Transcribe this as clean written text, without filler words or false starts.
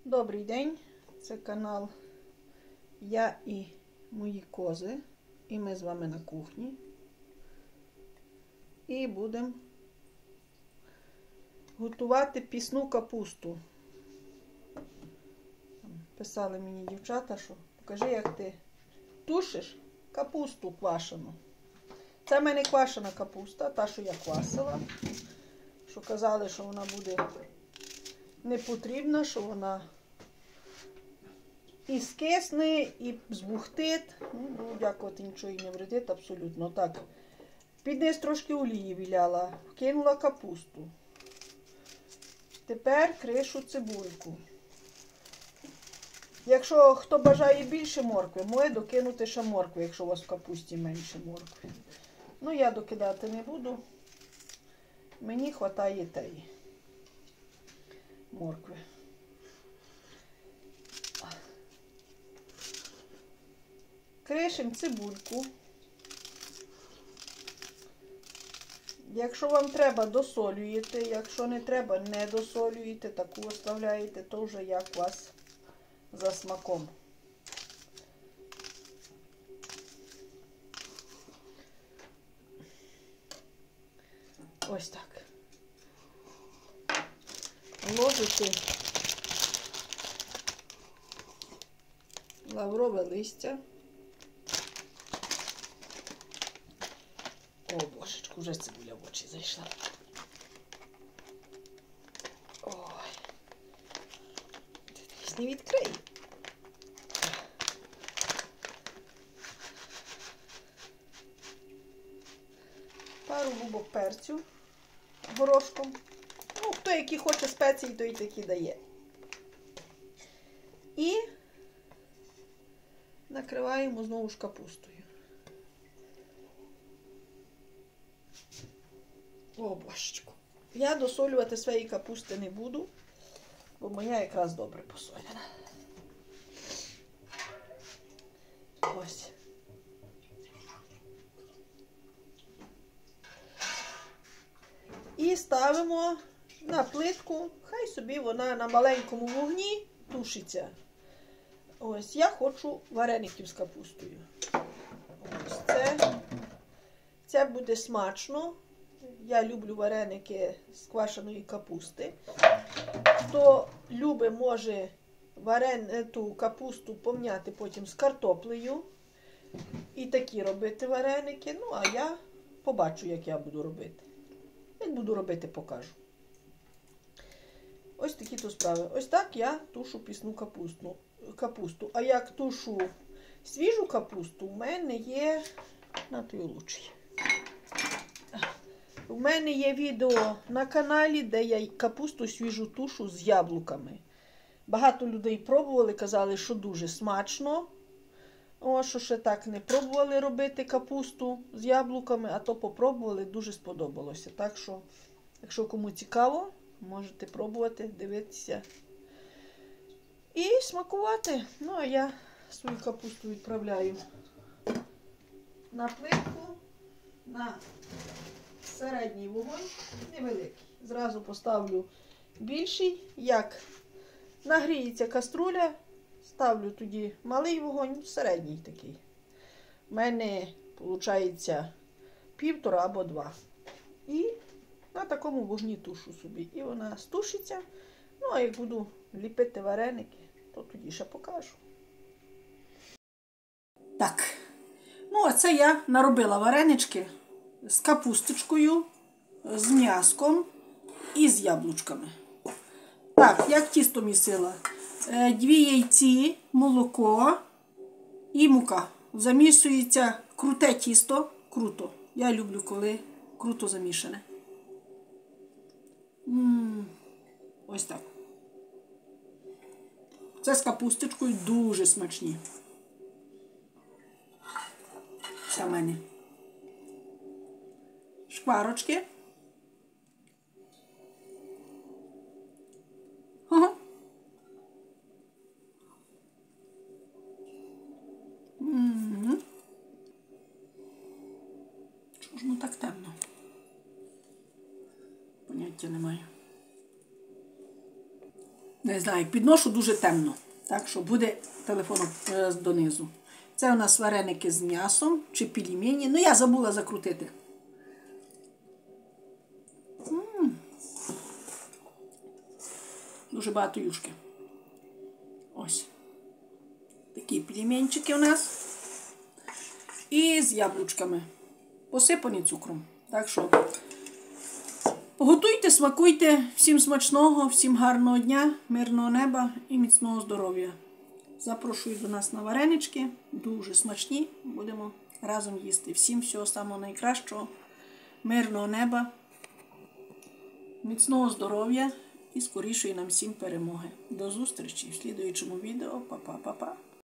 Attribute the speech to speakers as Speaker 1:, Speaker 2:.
Speaker 1: Добрий день, це канал Я і мої кози. І ми з вами на кухні. І будемо готувати пісну капусту. Писали мені дівчата, що покажи, як ти тушиш капусту квашену. Це в мене квашена капуста, та, що я квасила. Що казали, що вона буде не потрібна, що вона і скисне, і збухтить. Ну, дякувати, нічого і не вредить, абсолютно. Так, під низ трошки олії віляла, вкинула капусту. Тепер кришу цибульку. Якщо хто бажає більше моркви, може докинути ще моркви, якщо у вас в капусті менше моркви. Ну, я докидати не буду. Мені вистачає тієї моркви. Кришимо цибульку. Якщо вам треба, досолюєте. Якщо не треба, не досолюєте. Таку оставляєте, то вже як у вас за смаком. Ось так. Ложите лаврове листя. О, божечку, вже цибуля в очі зайшла. Ой. Не відкрию. Пару губок перцю горошком. Ну, хто які хоче спеції, той такі дає. І накриваємо знову ж капустою. О, божечку. Я досолювати своєї капусти не буду, бо моя якраз добре посолена. Ось. І ставимо на плитку, хай собі вона на маленькому вогні тушиться. Ось, я хочу вареників з капустою. Ось це буде смачно. Я люблю вареники з квашеної капусти. Хто любить, може ту капусту помняти потім з картоплею. І такі робити вареники. Ну, а я побачу, як я буду робити. Як буду робити, покажу. Ось такі то справи. Ось так я тушу пісну капусту. А як тушу свіжу капусту, в мене є... На той лучший. У мене є відео на каналі, де я капусту свіжу тушу з яблуками. Багато людей пробували, казали, що дуже смачно. О, що ще так не пробували робити капусту з яблуками, а то попробували, дуже сподобалося. Так що, якщо кому цікаво, можете пробувати, дивитися і смакувати. Ну, а я свою капусту відправляю на плитку, на середній вогонь, невеликий. Зразу поставлю більший. Як нагріється каструля, ставлю тоді малий вогонь, середній такий. У мене, виходить, 1,5 або 2. І на такому вогні тушу собі. І вона стушиться. Ну, а як буду ліпити вареники, то тоді ще покажу. Так. Ну, а це я наробила варенички з капусточкою, з м'яском і з яблучками. Так, як тісто місила. 2 яйці, молоко і мука. Замішується круте тісто. Круто. Я люблю, коли круто замішане. Ось так. Це з капусточкою дуже смачні. Це в мене шкварочки. Ага. Чого ж воно так темно? Поняття немає. Не знаю, підношу дуже темно. Так що буде телефон донизу. Це у нас вареники з м'ясом чи пельмені. Ну, я забула закрутити. Дуже багато юшки. Ось. Такі пельменчики у нас. І з яблучками. Посипані цукром. Так що готуйте, смакуйте. Всім смачного, всім гарного дня, мирного неба і міцного здоров'я. Запрошую до нас на варенички. Дуже смачні. Будемо разом їсти. Всім всього самого найкращого. Мирного неба, міцного здоров'я і скорішої нам всім перемоги. До зустрічі в слідуючому відео. Па-па-па-па.